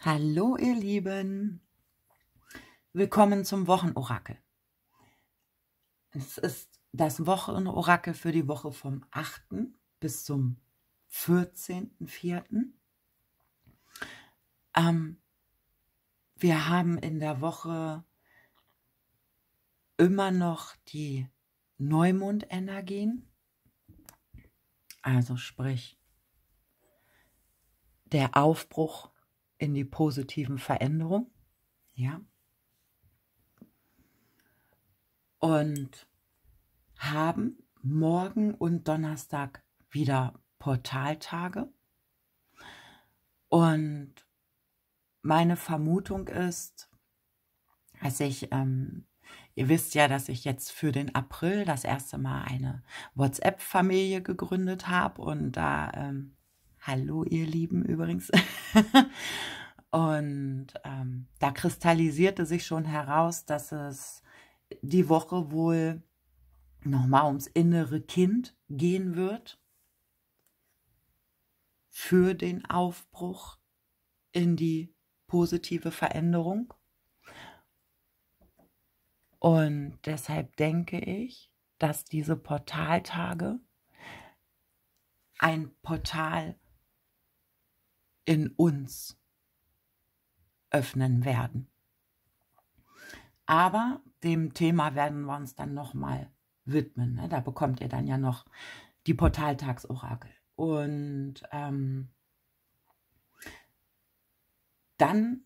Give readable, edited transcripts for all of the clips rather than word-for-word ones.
Hallo ihr Lieben, willkommen zum Wochenorakel. Es ist das Wochenorakel für die Woche vom 8. bis zum 14.04. Wir haben in der Woche immer noch die Neumondenergien, also sprich der Aufbruch in die positiven Veränderungen, ja. Und haben morgen und Donnerstag wieder Portaltage. Und meine Vermutung ist, dass ihr wisst ja, dass ich jetzt für den April das erste Mal eine WhatsApp-Familie gegründet habe und da, hallo ihr Lieben übrigens, und da kristallisierte sich schon heraus, dass es die Woche wohl nochmal ums innere Kind gehen wird für den Aufbruch in die positive Veränderung. Und deshalb denke ich, dass diese Portaltage ein Portal in uns öffnen werden. Aber dem Thema werden wir uns dann nochmal widmen. Ne? Da bekommt ihr dann ja noch die Portaltagsorakel. Und dann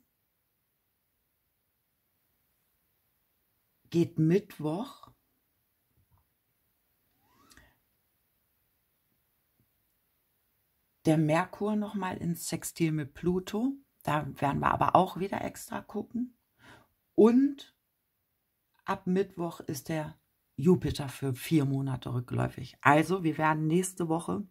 geht Mittwoch der Merkur nochmal ins Sextil mit Pluto. Da werden wir aber auch wieder extra gucken. Und ab Mittwoch ist der Jupiter für 4 Monate rückläufig. Also wir werden nächste Woche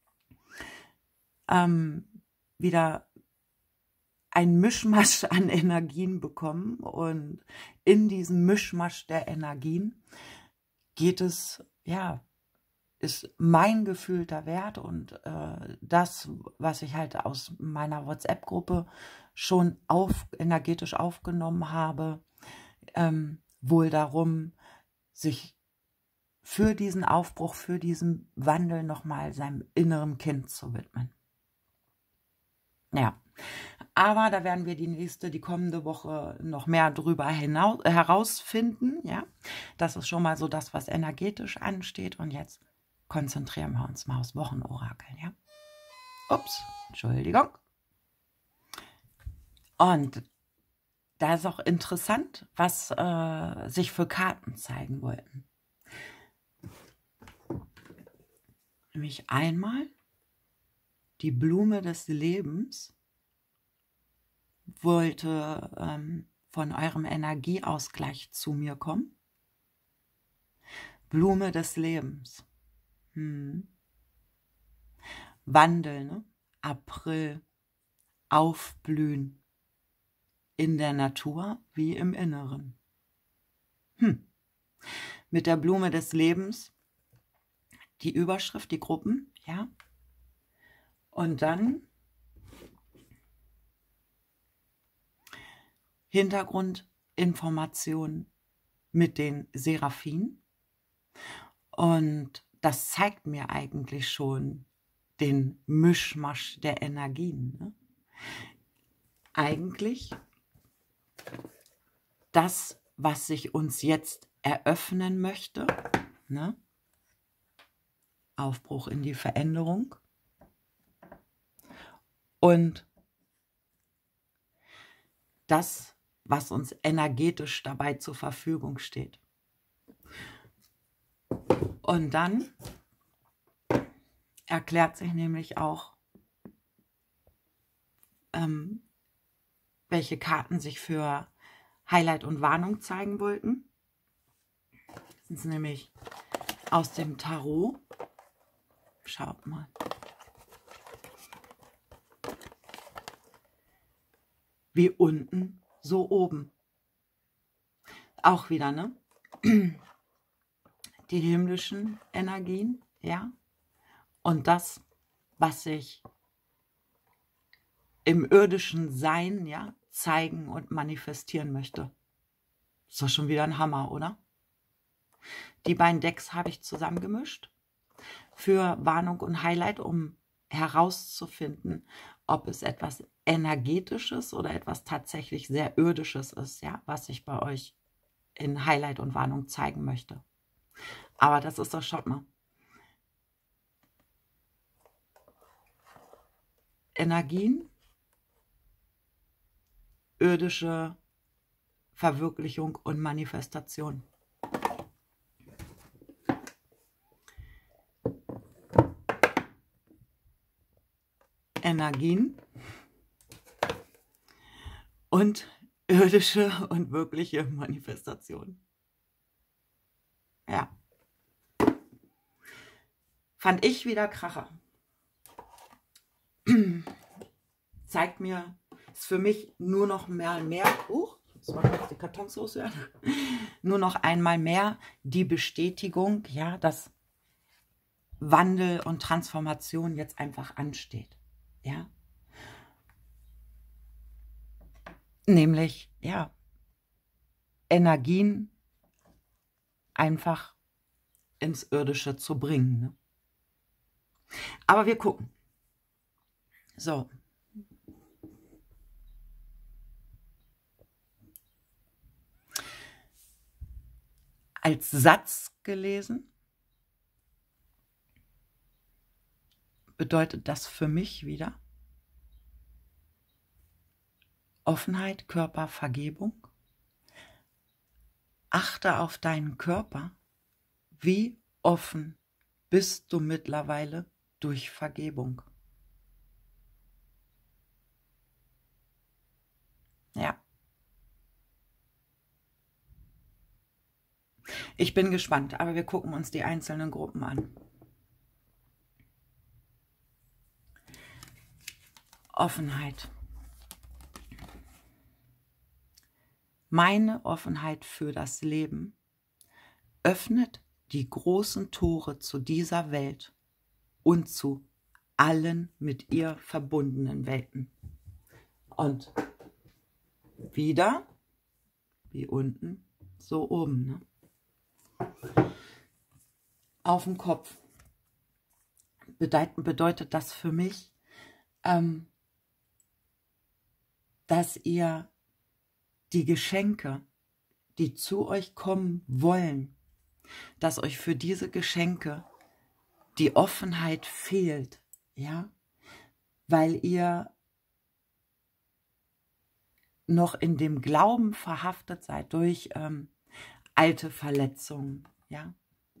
wieder ein Mischmasch an Energien bekommen. Und in diesem Mischmasch der Energien geht es, ja, ist mein gefühlter Wert und das, was ich halt aus meiner WhatsApp-Gruppe schon energetisch aufgenommen habe, wohl darum, sich für diesen Aufbruch, für diesen Wandel nochmal seinem inneren Kind zu widmen. Ja, aber da werden wir die kommende Woche noch mehr drüber herausfinden. Ja, das ist schon mal so das, was energetisch ansteht. Und jetzt konzentrieren wir uns mal aufs Wochenorakel. Ja, ups, Entschuldigung. Und da ist auch interessant, was sich für Karten zeigen wollten. Nämlich einmal die Blume des Lebens wollte von eurem Energieausgleich zu mir kommen. Blume des Lebens. Wandel, ne? April, aufblühen in der Natur wie im Inneren. Mit der Blume des Lebens die Überschrift, die Gruppen, ja. Und dann Hintergrundinformationen mit den Seraphinen. Und das zeigt mir eigentlich schon den Mischmasch der Energien. Ne? Eigentlich das, was sich uns jetzt eröffnen möchte, ne? Aufbruch in die Veränderung. Und das, was uns energetisch dabei zur Verfügung steht. Und dann erklärt sich nämlich auch, welche Karten sich für Highlight und Warnung zeigen wollten. Das sind nämlich aus dem Tarot. Schaut mal. Wie unten, so oben. Auch wieder, ne? Die himmlischen Energien, ja? Und das, was sich im irdischen Sein, ja, zeigen und manifestieren möchte. Ist doch schon wieder ein Hammer, oder? Die beiden Decks habe ich zusammengemischt für Warnung und Highlight, um herauszufinden, ob es etwas Energetisches oder etwas tatsächlich sehr Irdisches ist, ja, was ich bei euch in Highlight und Warnung zeigen möchte. Aber das ist doch, schaut mal. Energien, irdische Verwirklichung und Manifestation. Energien und irdische und wirkliche Manifestation. Ja. Fand ich wieder Kracher. Zeigt mir, ist für mich nur noch mehr, jetzt machen wir die Kartons loswerden, nur noch einmal mehr die Bestätigung, ja, dass Wandel und Transformation jetzt einfach ansteht, ja. Nämlich, ja, Energien einfach ins Irdische zu bringen, ne? Aber wir gucken. So. Als Satz gelesen bedeutet das für mich wieder Offenheit, Körper, Vergebung. Achte auf deinen Körper. Wie offen bist du mittlerweile durch Vergebung? Ja. Ich bin gespannt, aber wir gucken uns die einzelnen Gruppen an. Offenheit. Meine Offenheit für das Leben öffnet die großen Tore zu dieser Welt und zu allen mit ihr verbundenen Welten. Und wieder, wie unten, so oben, ne? Auf dem Kopf bedeutet das für mich, dass ihr die Geschenke, die zu euch kommen wollen, dass euch für diese Geschenke die Offenheit fehlt, ja, weil ihr noch in dem Glauben verhaftet seid durch alte Verletzungen, ja,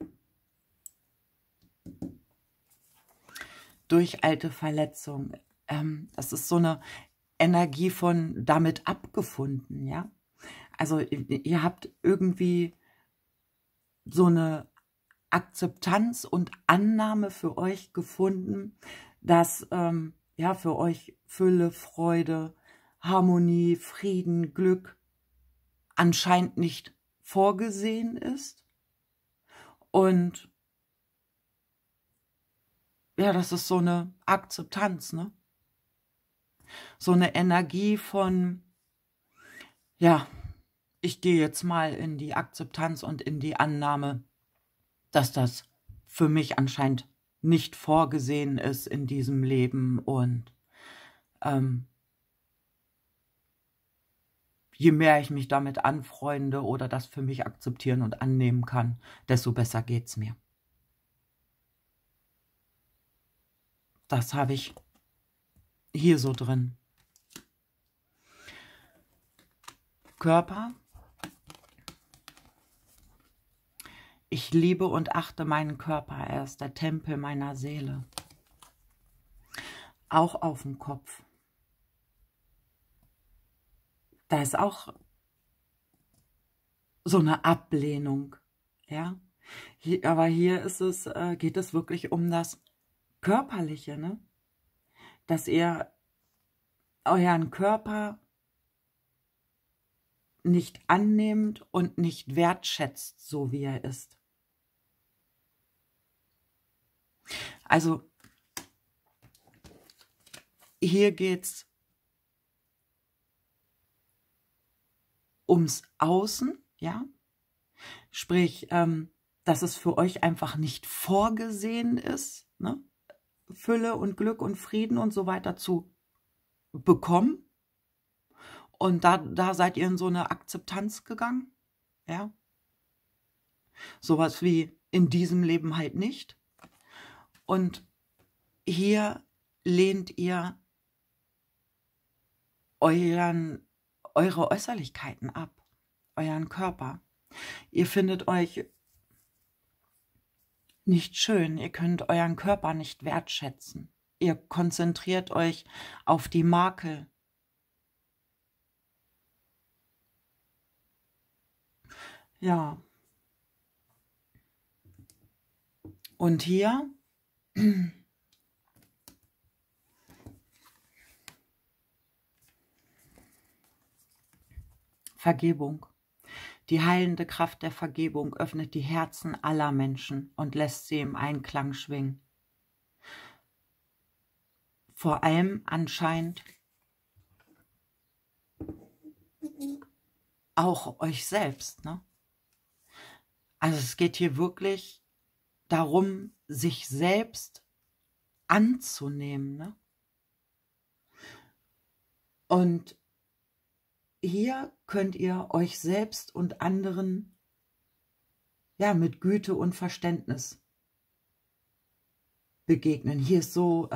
durch alte Verletzungen. Das ist so eine Energie von damit abgefunden, ja. Also ihr habt irgendwie so eine Akzeptanz und Annahme für euch gefunden, dass ja für euch Fülle, Freude, Harmonie, Frieden, Glück anscheinend nicht vorgesehen ist. Und ja, das ist so eine Akzeptanz, ne? So eine Energie von, ja, ich gehe jetzt mal in die Akzeptanz und in die Annahme, dass das für mich anscheinend nicht vorgesehen ist in diesem Leben. Und je mehr ich mich damit anfreunde oder das für mich akzeptieren und annehmen kann, desto besser geht's mir. Das habe ich hier so drin. Körper. Ich liebe und achte meinen Körper. Er ist der Tempel meiner Seele. Auch auf dem Kopf. Da ist auch so eine Ablehnung, ja. Aber hier ist es, geht es wirklich um das Körperliche, ne? Dass ihr euren Körper nicht annehmt und nicht wertschätzt, so wie er ist. Also hier geht's ums Außen, ja, sprich, dass es für euch einfach nicht vorgesehen ist, ne? Fülle und Glück und Frieden und so weiter zu bekommen. Und da seid ihr in so eine Akzeptanz gegangen, ja. Sowas wie in diesem Leben halt nicht. Und hier lehnt ihr eure Äußerlichkeiten ab, euren Körper. Ihr findet euch nicht schön, ihr könnt euren Körper nicht wertschätzen. Ihr konzentriert euch auf die Makel. Ja. Und hier Vergebung. Die heilende Kraft der Vergebung öffnet die Herzen aller Menschen und lässt sie im Einklang schwingen. Vor allem anscheinend auch euch selbst, ne? Also es geht hier wirklich darum, sich selbst anzunehmen, ne? Und hier könnt ihr euch selbst und anderen ja mit Güte und Verständnis begegnen. Hier ist so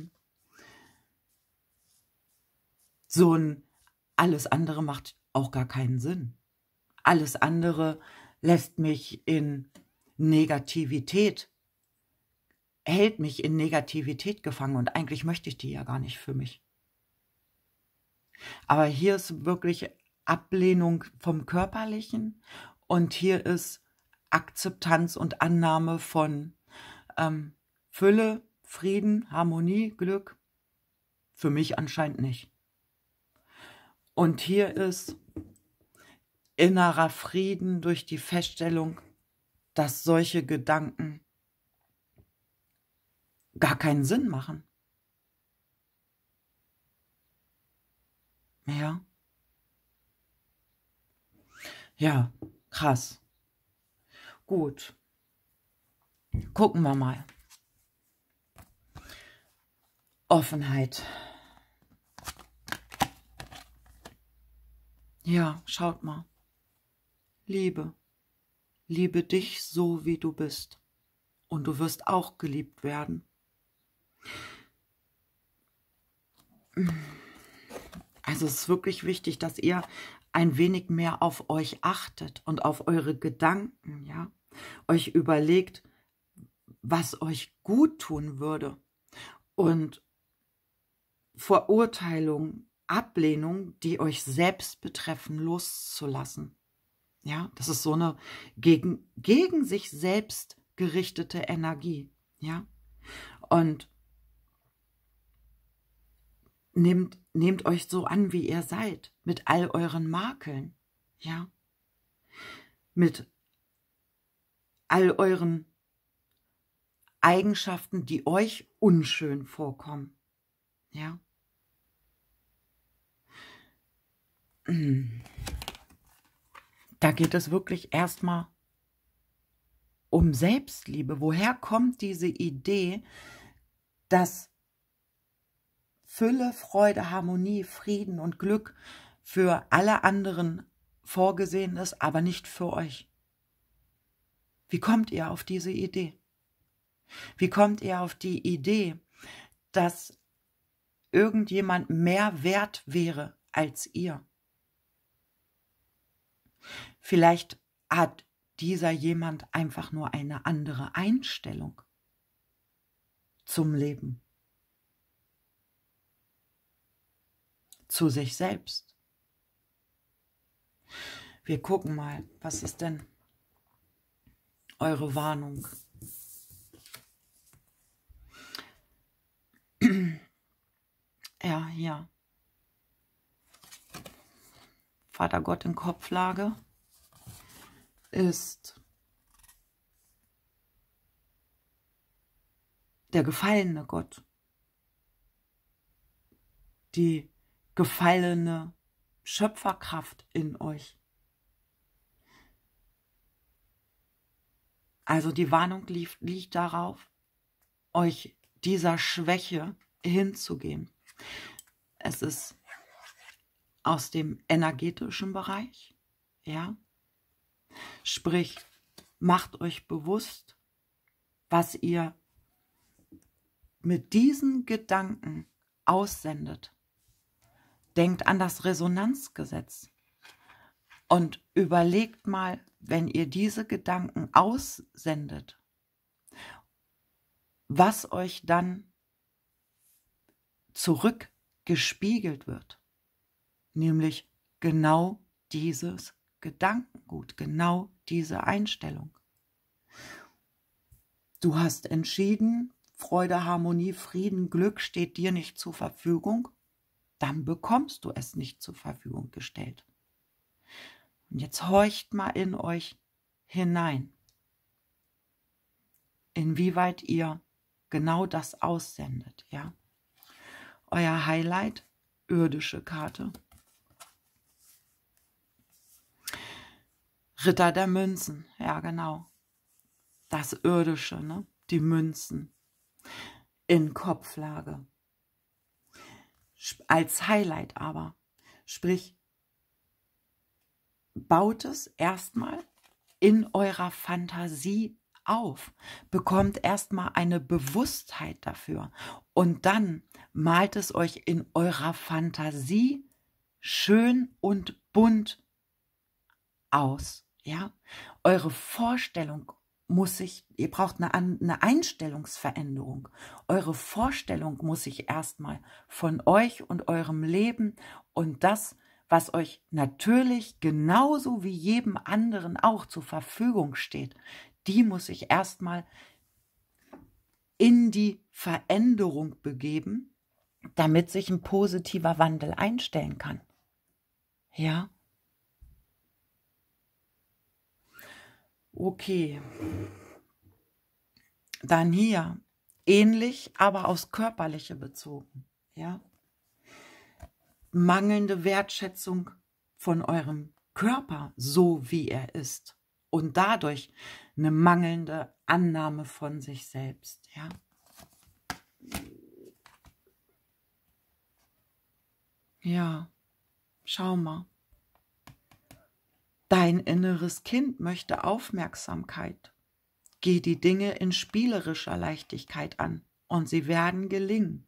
ein alles andere macht auch gar keinen Sinn. Alles andere lässt mich in Negativität, hält mich in Negativität gefangen und eigentlich möchte ich die ja gar nicht für mich. Aber hier ist wirklich Ablehnung vom Körperlichen und hier ist Akzeptanz und Annahme von Fülle, Frieden, Harmonie, Glück. Für mich anscheinend nicht. Und hier ist innerer Frieden durch die Feststellung, dass solche Gedanken gar keinen Sinn machen. Ja. Ja, krass. Gut. Gucken wir mal. Offenheit. Ja, schaut mal. Liebe. Liebe dich so, wie du bist. Und du wirst auch geliebt werden. Also es ist wirklich wichtig, dass ihr ein wenig mehr auf euch achtet und auf eure Gedanken, ja. Euch überlegt, was euch gut tun würde. Und Verurteilung, Ablehnung, die euch selbst betreffen, loszulassen. Ja, das ist so eine gegen sich selbst gerichtete Energie. Ja, und nehmt euch so an, wie ihr seid, mit all euren Makeln. Ja, mit all euren Eigenschaften, die euch unschön vorkommen. Ja. Da geht es wirklich erstmal um Selbstliebe. Woher kommt diese Idee, dass Fülle, Freude, Harmonie, Frieden und Glück für alle anderen vorgesehen ist, aber nicht für euch? Wie kommt ihr auf diese Idee? Wie kommt ihr auf die Idee, dass irgendjemand mehr wert wäre als ihr? Vielleicht hat dieser jemand einfach nur eine andere Einstellung zum Leben, zu sich selbst. Wir gucken mal, was ist denn eure Warnung? Ja, hier. Vater Gott in Kopflage ist der gefallene Gott. Die gefallene Schöpferkraft in euch. Also die Warnung liegt darauf, euch dieser Schwäche hinzugeben. Es ist aus dem energetischen Bereich, ja. Sprich, macht euch bewusst, was ihr mit diesen Gedanken aussendet. Denkt an das Resonanzgesetz und überlegt mal, wenn ihr diese Gedanken aussendet, was euch dann zurückgespiegelt wird. Nämlich genau dieses Gedankengut, genau diese Einstellung. Du hast entschieden, Freude, Harmonie, Frieden, Glück steht dir nicht zur Verfügung, dann bekommst du es nicht zur Verfügung gestellt. Und jetzt horcht mal in euch hinein, inwieweit ihr genau das aussendet, ja. Euer Highlight, irdische Karte. Ritter der Münzen, ja genau. Das Irdische, ne? Die Münzen in Kopflage. Als Highlight aber. Sprich, baut es erstmal in eurer Fantasie auf. Bekommt erstmal eine Bewusstheit dafür. Und dann malt es euch in eurer Fantasie schön und bunt aus. Ja? Eure Vorstellung muss sich, ihr braucht eine Einstellungsveränderung. Eure Vorstellung muss sich erstmal von euch und eurem Leben und das, was euch natürlich genauso wie jedem anderen auch zur Verfügung steht, die muss sich erstmal in die Veränderung begeben, damit sich ein positiver Wandel einstellen kann. Ja? Okay. Dann hier, ähnlich, aber aufs Körperliche bezogen. Ja? Mangelnde Wertschätzung von eurem Körper, so wie er ist. Und dadurch eine mangelnde Annahme von sich selbst. Ja? Ja, schau mal. Dein inneres Kind möchte Aufmerksamkeit. Geh die Dinge in spielerischer Leichtigkeit an und sie werden gelingen.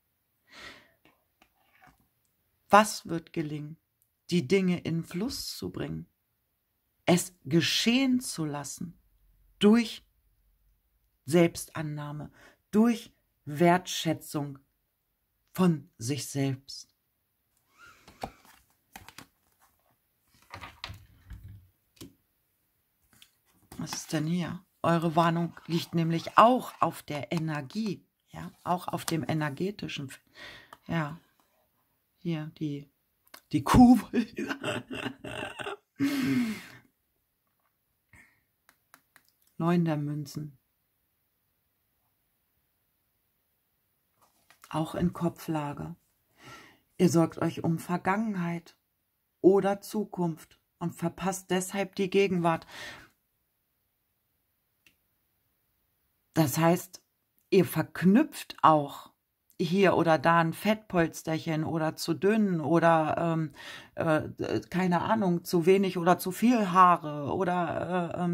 Was wird gelingen? Die Dinge in Fluss zu bringen. Es geschehen zu lassen. Durch Selbstannahme, durch Wertschätzung von sich selbst. Was ist denn hier? Eure Warnung liegt nämlich auch auf der Energie, ja, auch auf dem energetischen. Ja, hier die Kugel. Neun der Münzen. Auch in Kopflage. Ihr sorgt euch um Vergangenheit oder Zukunft und verpasst deshalb die Gegenwart. Das heißt, ihr verknüpft auch hier oder da ein Fettpolsterchen oder zu dünn oder keine Ahnung, zu wenig oder zu viel Haare oder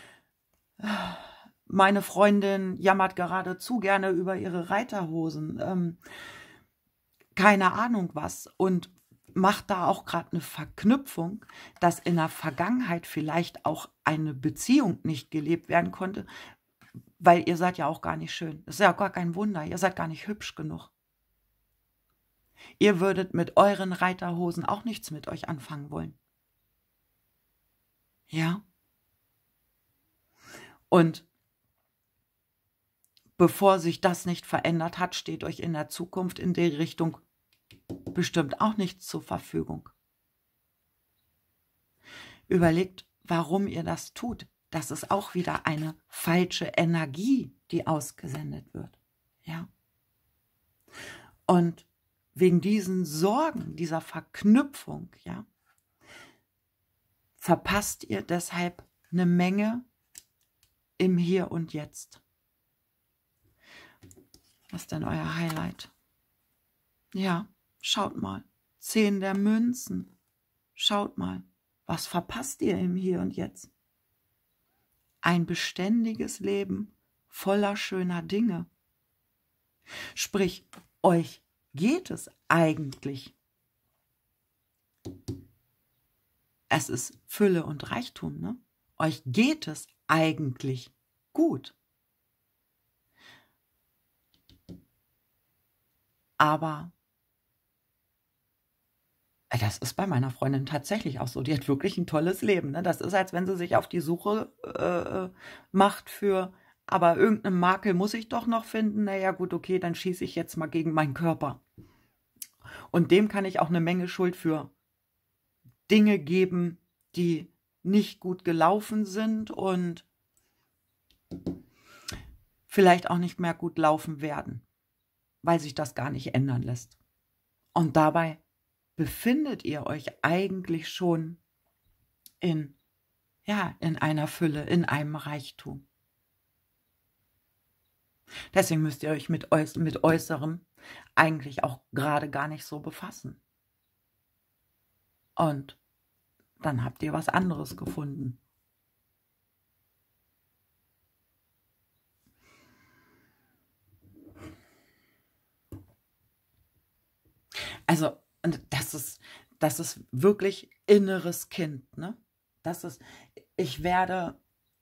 meine Freundin jammert gerade zu gerne über ihre Reiterhosen, keine Ahnung was, und macht da auch gerade eine Verknüpfung, dass in der Vergangenheit vielleicht auch eine Beziehung nicht gelebt werden konnte, weil ihr seid ja auch gar nicht schön. Das ist ja gar kein Wunder, ihr seid gar nicht hübsch genug. Ihr würdet mit euren Reiterhosen auch nichts mit euch anfangen wollen. Ja? Und bevor sich das nicht verändert hat, steht euch in der Zukunft in die Richtung bestimmt auch nichts zur Verfügung. Überlegt, warum ihr das tut. Das ist auch wieder eine falsche Energie, die ausgesendet wird. Ja? Und wegen diesen Sorgen, dieser Verknüpfung, ja, verpasst ihr deshalb eine Menge im Hier und Jetzt. Was ist denn euer Highlight? Ja, schaut mal. 10 der Münzen. Schaut mal, was verpasst ihr im Hier und Jetzt? Ein beständiges Leben voller schöner Dinge. Sprich, euch geht es eigentlich. Es ist Fülle und Reichtum, ne? Euch geht es eigentlich gut. Aber das ist bei meiner Freundin tatsächlich auch so. Die hat wirklich ein tolles Leben, ne? Das ist, als wenn sie sich auf die Suche macht für, aber irgendeinen Makel muss ich doch noch finden. Naja, gut, okay, dann schieße ich jetzt mal gegen meinen Körper. Und dem kann ich auch eine Menge Schuld für Dinge geben, die nicht gut gelaufen sind und vielleicht auch nicht mehr gut laufen werden, weil sich das gar nicht ändern lässt. Und dabei befindet ihr euch eigentlich schon in einer Fülle, in einem Reichtum. Deswegen müsst ihr euch mit Äußerem eigentlich auch gerade gar nicht so befassen. Und dann habt ihr was anderes gefunden. Also, das ist wirklich inneres Kind, ne? Ich werde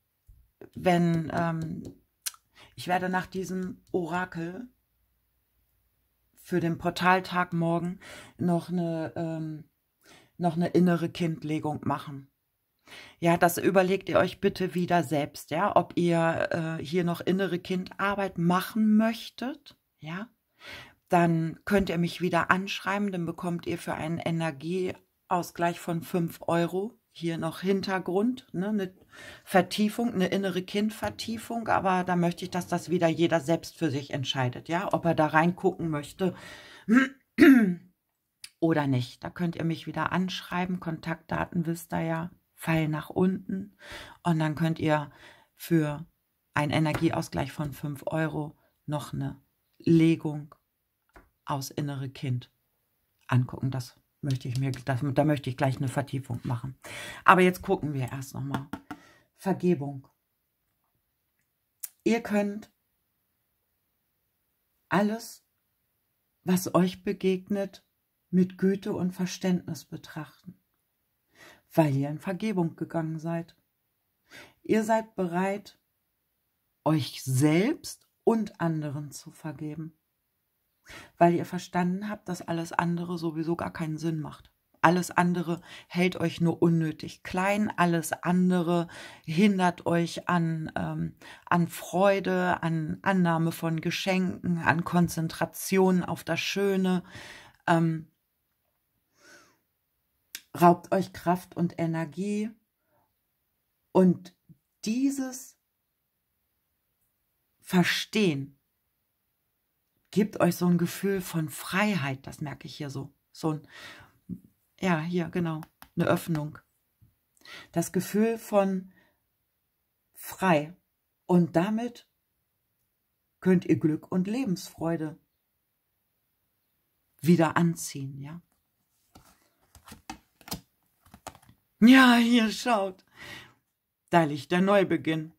nach diesem Orakel für den Portaltag morgen noch eine innere Kindlegung machen. Ja, das überlegt ihr euch bitte wieder selbst, ja, ob ihr hier noch innere Kindarbeit machen möchtet, ja. Dann könnt ihr mich wieder anschreiben, dann bekommt ihr für einen Energieausgleich von 5 € hier noch Hintergrund, ne, eine Vertiefung, eine innere Kindvertiefung, aber da möchte ich, dass das wieder jeder selbst für sich entscheidet, ja, ob er da reingucken möchte oder nicht. Da könnt ihr mich wieder anschreiben, Kontaktdaten wisst ihr ja, Pfeil nach unten und dann könnt ihr für einen Energieausgleich von 5 € noch eine Legung aus innere Kind angucken. Da möchte ich gleich eine Vertiefung machen. Aber jetzt gucken wir erst nochmal. Vergebung. Ihr könnt alles, was euch begegnet, mit Güte und Verständnis betrachten, weil ihr in Vergebung gegangen seid. Ihr seid bereit, euch selbst und anderen zu vergeben, weil ihr verstanden habt, dass alles andere sowieso gar keinen Sinn macht. Alles andere hält euch nur unnötig klein, alles andere hindert euch an Freude, an Annahme von Geschenken, an Konzentration auf das Schöne, raubt euch Kraft und Energie. Und dieses Verstehen gibt euch so ein Gefühl von Freiheit, das merke ich hier so. Ja, hier, genau, eine Öffnung. Das Gefühl von frei. Und damit könnt ihr Glück und Lebensfreude wieder anziehen, ja. Ja, hier, schaut. Da liegt der Neubeginn.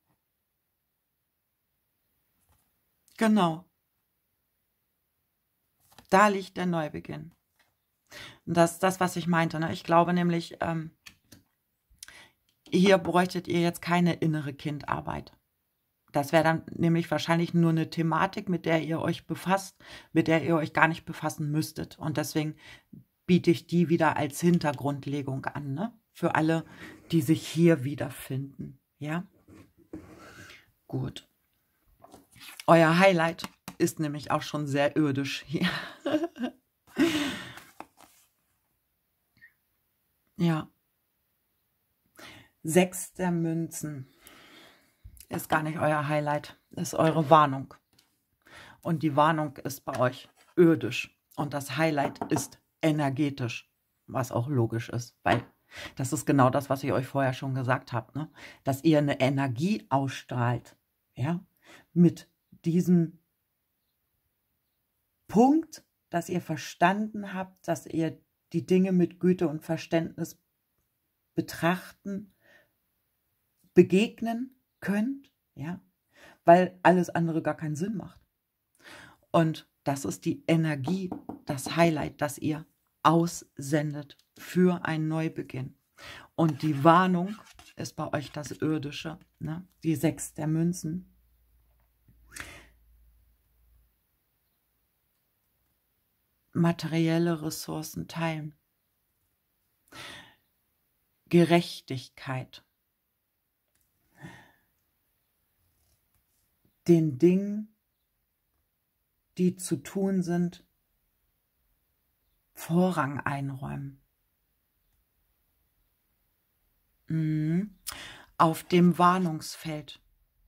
Genau. Da liegt der Neubeginn. Und das ist das, was ich meinte. Ne? Ich glaube nämlich, hier bräuchtet ihr jetzt keine innere Kindarbeit. Das wäre dann nämlich wahrscheinlich nur eine Thematik, mit der ihr euch befasst, mit der ihr euch gar nicht befassen müsstet. Und deswegen biete ich die wieder als Hintergrundlegung an, ne? Für alle, die sich hier wiederfinden. Ja? Gut. Euer Highlight ist nämlich auch schon sehr irdisch hier. Ja. 6 der Münzen ist gar nicht euer Highlight, ist eure Warnung. Und die Warnung ist bei euch irdisch. Und das Highlight ist energetisch, was auch logisch ist, weil Das ist genau das, was ich euch vorher schon gesagt habe, ne? Dass ihr eine Energie ausstrahlt, ja, mit diesem Punkt, dass ihr verstanden habt, dass ihr die Dinge mit Güte und Verständnis betrachten, begegnen könnt, ja, weil alles andere gar keinen Sinn macht. Und das ist die Energie, das Highlight, das ihr aussendet für einen Neubeginn. Und die Warnung ist bei euch das Irdische, ne? Die 6 der Münzen. Materielle Ressourcen teilen. Gerechtigkeit. Den Dingen, die zu tun sind, Vorrang einräumen. Auf dem Warnungsfeld.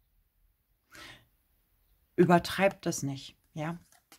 Übertreibt es nicht, ja?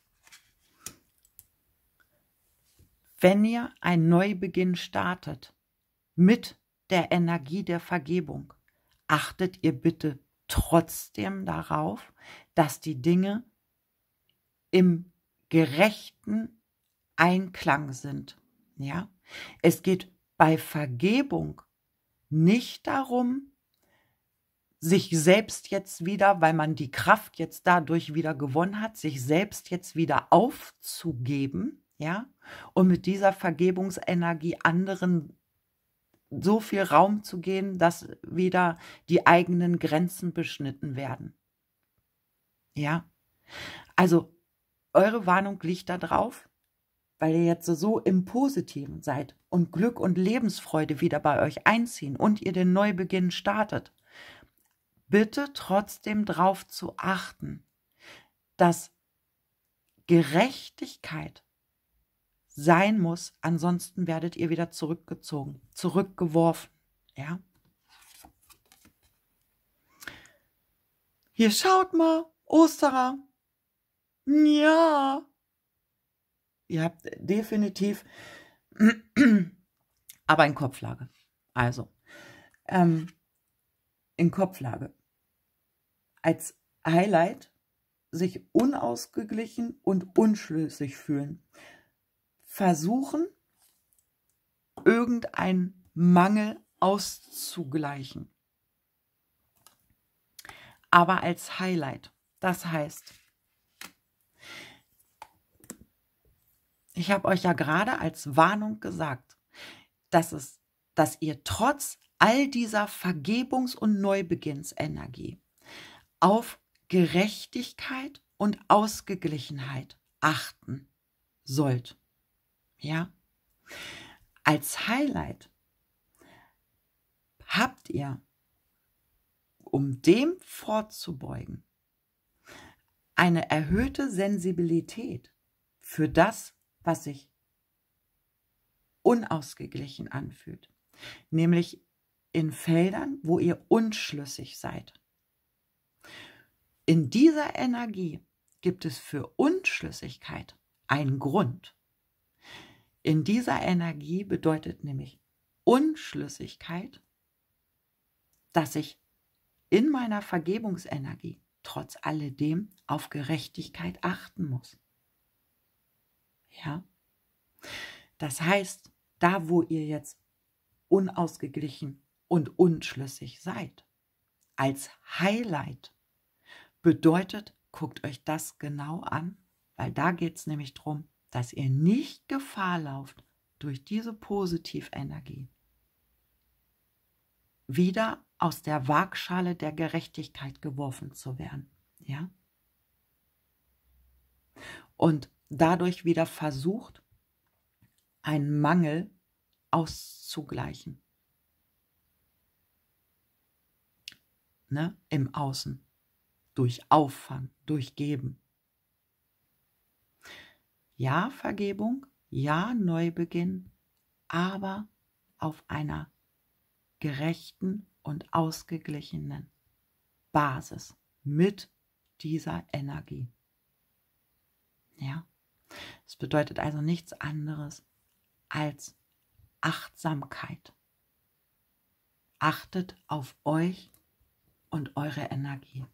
Wenn ihr einen Neubeginn startet mit der Energie der Vergebung, achtet ihr bitte trotzdem darauf, dass die Dinge im gerechten Einklang sind. Ja? Es geht bei Vergebung nicht darum, sich selbst jetzt wieder, weil man die Kraft jetzt dadurch wieder gewonnen hat, sich selbst jetzt wieder aufzugeben, ja, und mit dieser Vergebungsenergie anderen so viel Raum zu geben, dass wieder die eigenen Grenzen beschnitten werden. Ja, also eure Warnung liegt da drauf, weil ihr jetzt so im Positiven seid und Glück und Lebensfreude wieder bei euch einziehen und ihr den Neubeginn startet. Bitte trotzdem darauf zu achten, dass Gerechtigkeit sein muss, ansonsten werdet ihr wieder zurückgezogen, zurückgeworfen, ja. Hier schaut mal, Osterer. Ja. Ihr habt definitiv aber in Kopflage. Also, in Kopflage. Als Highlight sich unausgeglichen und unschlüssig fühlen. Versuchen, irgendeinen Mangel auszugleichen. Aber als Highlight. Das heißt, ich habe euch ja gerade als Warnung gesagt, dass ihr trotz all dieser Vergebungs- und Neubeginnsenergie auf Gerechtigkeit und Ausgeglichenheit achten sollt. Ja? Als Highlight habt ihr, um dem vorzubeugen, eine erhöhte Sensibilität für das, was sich unausgeglichen anfühlt, nämlich in Feldern, wo ihr unschlüssig seid. In dieser Energie gibt es für Unschlüssigkeit einen Grund. In dieser Energie bedeutet nämlich Unschlüssigkeit, dass ich in meiner Vergebungsenergie trotz alledem auf Gerechtigkeit achten muss. Ja? Das heißt, da wo ihr jetzt unausgeglichen und unschlüssig seid, als Highlight bedeutet, guckt euch das genau an, weil da geht es nämlich darum, dass ihr nicht Gefahr lauft, durch diese Positivenergie wieder aus der Waagschale der Gerechtigkeit geworfen zu werden. Ja? Und dadurch wieder versucht, einen Mangel auszugleichen. Ne? Im Außen. Durch Auffang, durch Geben. Ja, Vergebung, ja, Neubeginn, aber auf einer gerechten und ausgeglichenen Basis mit dieser Energie. Ja, das bedeutet also nichts anderes als Achtsamkeit. achtet auf euch und eure Energie.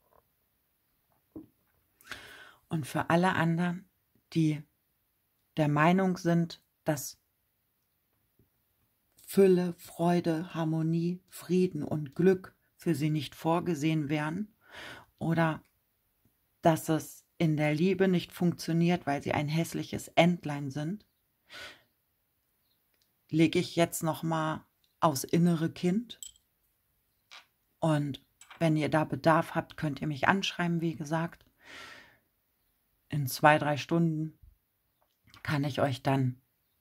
Und für alle anderen, die der Meinung sind, dass Fülle, Freude, Harmonie, Frieden und Glück für sie nicht vorgesehen wären oder dass es in der Liebe nicht funktioniert, weil sie ein hässliches Entlein sind, lege ich jetzt nochmal aufs innere Kind. Und wenn ihr da Bedarf habt, könnt ihr mich anschreiben, wie gesagt. In 2, 3 Stunden kann ich euch dann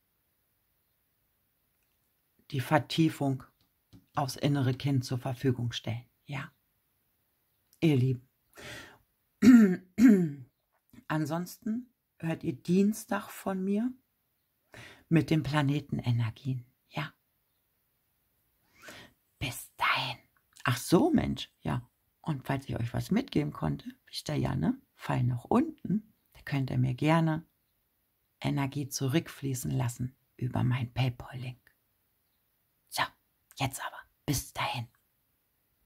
die Vertiefung aufs innere Kind zur Verfügung stellen. Ja, ihr Lieben. Ansonsten hört ihr Dienstag von mir mit den Planetenenergien. Ja. Bis dahin. Ach so, Mensch. Ja. Und falls ich euch was mitgeben konnte, wisst ihr ja, ne? Fall nach unten. Da könnt ihr mir gerne Energie zurückfließen lassen über meinen PayPal-Link. So, jetzt aber. Bis dahin.